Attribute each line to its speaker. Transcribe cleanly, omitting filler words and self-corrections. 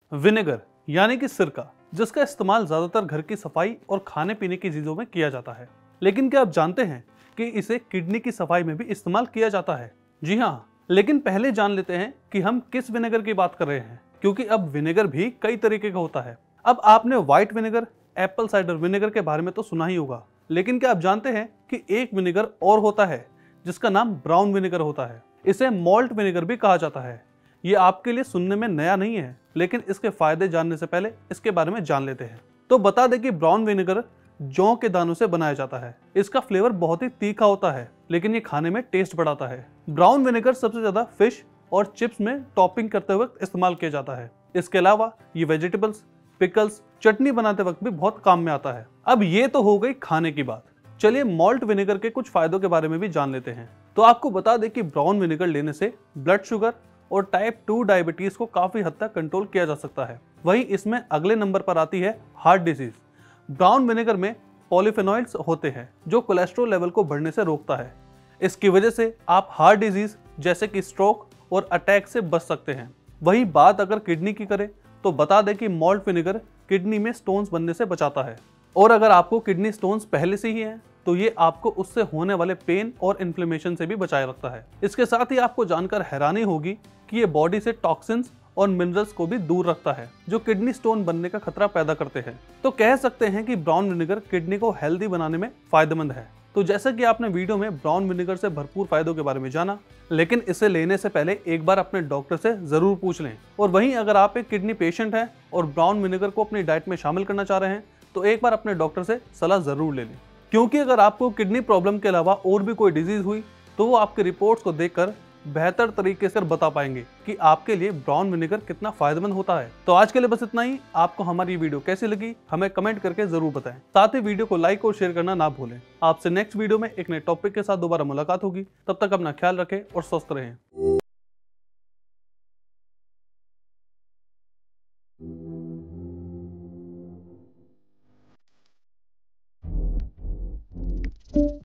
Speaker 1: Vinegar यानी कि सिरका, जिसका इस्तेमाल ज्यादातर घर की सफाई और खाने पीने की चीजों में किया जाता है। लेकिन क्या आप जानते हैं कि इसे किडनी की सफाई में भी इस्तेमाल किया जाता है? जी हाँ, लेकिन पहले जान लेते हैं कि हम किस विनेगर की बात कर रहे हैं, क्योंकि अब विनेगर भी कई तरीके का होता है। अब आपने white vinegar, apple cider vinegar के बारे में तो सुना ही होगा, लेकिन क्या आप जानते हैं कि एक विनेगर और होता है जिसका नाम ब्राउन विनेगर होता है। इसे मॉल्ट विनेगर भी कहा जाता है। ये आपके लिए सुनने में नया नहीं है, लेकिन इसके फायदे जानने से पहले इसके बारे में जान लेते हैं। तो बता दें कि ब्राउन विनेगर जौ के दानों से बनाया जाता है। इसका फ्लेवर बहुत ही तीखा होता है, लेकिन ये खाने में टेस्ट बढ़ाता है। ब्राउन विनेगर सबसे ज्यादा फिश और चिप्स में टॉपिंग करते वक्त इस्तेमाल किया जाता है। इसके अलावा ये वेजिटेबल्स, पिकल्स, चटनी बनाते वक्त भी बहुत काम में आता है। अब ये तो हो गई खाने की बात। चलिए मॉल्ट विनेगर के कुछ फायदों के बारे में भी जान लेते हैं। तो आपको बता दें कि ब्राउन विनेगर लेने से ब्लड शुगर और टाइप 2 डायबिटीज को काफी हद तक कंट्रोल किया जा सकता है। वहीं इसमें अगले नंबर पर आती है हार्ट डिजीज। ब्राउन विनेगर में पॉलीफेनॉइड्स होते हैं जो कोलेस्ट्रॉल लेवल को बढ़ने से रोकता है। इसकी वजह से आप हार्ट डिजीज जैसे कि स्ट्रोक और अटैक से बच सकते हैं। वही बात अगर किडनी की करें तो बता दें कि मॉल्ट विनेगर किडनी में स्टोन्स बनने से बचाता है। और अगर आपको किडनी स्टोन्स पहले से ही हैं तो ये आपको उससे होने वाले पेन और इन्फ्लेमेशन से भी बचाए रखता है। इसके साथ ही आपको जानकर हैरानी होगी कि ये बॉडी से टॉक्सिन्स और मिनरल्स को भी दूर रखता है जो किडनी स्टोन बनने का खतरा पैदा करते हैं। तो कह सकते हैं कि ब्राउन विनेगर किडनी को हेल्दी बनाने में फायदेमंद है। तो जैसा कि आपने वीडियो में ब्राउन विनेगर से भरपूर फायदों के बारे में जाना, लेकिन इसे लेने से पहले एक बार अपने डॉक्टर से जरूर पूछ लें। और वहीं अगर आप एक किडनी पेशेंट हैं और ब्राउन विनेगर को अपनी डाइट में शामिल करना चाह रहे हैं तो एक बार अपने डॉक्टर से सलाह जरूर ले लें, क्योंकि अगर आपको किडनी प्रॉब्लम के अलावा और भी कोई डिजीज हुई तो वो आपके रिपोर्ट्स को देखकर बेहतर तरीके से बता पाएंगे कि आपके लिए ब्राउन विनेगर कितना फायदेमंद होता है। तो आज के लिए बस इतना ही। आपको हमारी वीडियो कैसी लगी हमें कमेंट करके जरूर बताएं। साथ ही वीडियो को लाइक और शेयर करना ना भूलें। आपसे नेक्स्ट वीडियो में एक नए टॉपिक के साथ दोबारा मुलाकात होगी। तब तक अपना ख्याल रखें और स्वस्थ रहें।